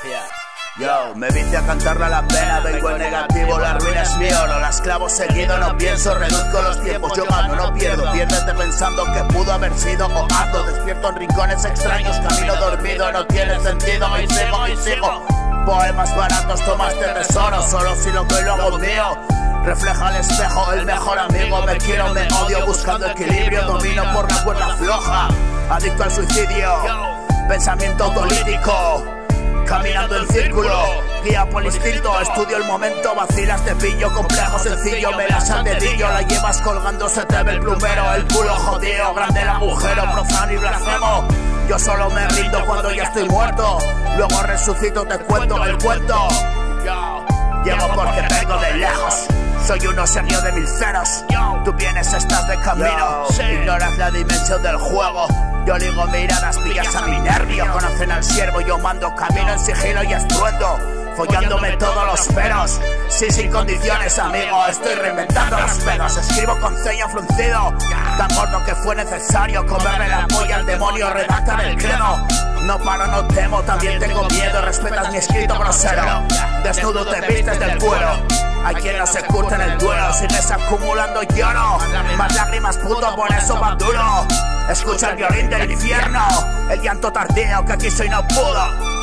Yo, me vine a cantarle a la pena, vengo en negativo, la ruina es mío, no las clavo seguido, no pienso, reduzco los tiempos, yo gano, no pierdo, piérdete pensando que pudo haber sido o ando, despierto en rincones extraños, camino dormido, no tiene sentido, y sigo, poemas baratos, tomaste tesoro, solo si lo doy lo hago mío, refleja al espejo, el mejor amigo, me quiero, me odio, buscando equilibrio, domino por la cuerda floja, adicto al suicidio, pensamiento político. Caminando en círculo, guía por instinto, estudio el momento, vacilas de pillo, complejo sencillo, me das al dedillo, la llevas colgando, se te ve el plumero, el culo jodido, grande el agujero, profano y blasfemo. Yo solo me rindo cuando ya estoy muerto, luego resucito, te cuento el cuento. Llego porque vengo de lejos, soy uno serio de 1000 ceros. Tú vienes, estás de camino, ignoras la dimensión del juego. Yo ligo miradas, pillas a mi nervio. Conocen al siervo, yo mando camino en sigilo y estruendo, follándome todos los peros. Sí, sin condiciones, amigo, estoy reinventando los pedos. Escribo con ceño fruncido, tan gordo que fue necesario comerle la polla al demonio, redactar el credo. No paro, no temo, también tengo miedo, respetas mi escrito grosero. Desnudo te vistes del cuero, hay quien no se curte en el duelo, sigues acumulando lloro, más lágrimas puto, por eso va duro. Escucha el violín del infierno, el llanto tardío que aquí soy no pudo.